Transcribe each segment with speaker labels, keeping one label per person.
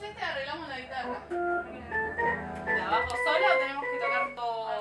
Speaker 1: este arreglamos la guitarra. ¿La bajo sola o tenemos que tocar todo?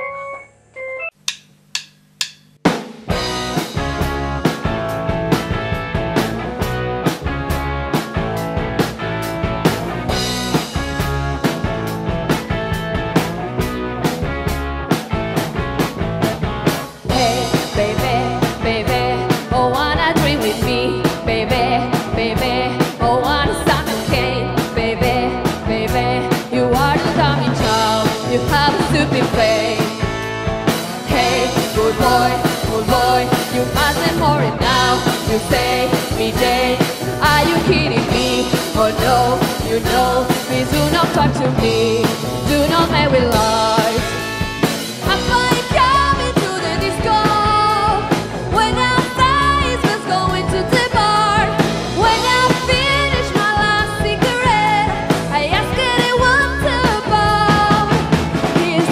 Speaker 2: You have a stupid face. Hey, good boy, you mustn't hurry now. You say, me Jane, are you kidding me? Oh no, you know, please do not talk to me. Do not make me lies. I'm going coming to the disco. When outside was going to the bar. When I finished my last cigarette, I asked her it was about his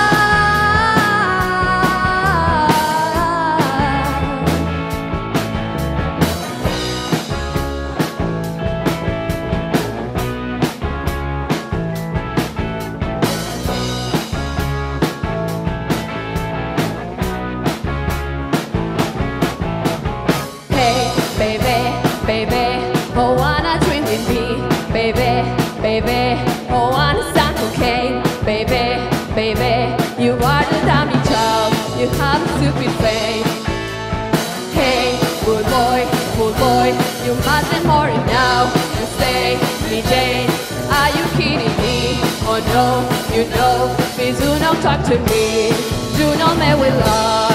Speaker 2: oh, wanna drink with me, baby, oh, wanna start cocaine, baby, you are the dummy child, you have a stupid face. Hey, good boy, you mustn't hurry now. You say, me Jane, are you kidding me? Oh no, you know, please do not talk to me, do not make me lie.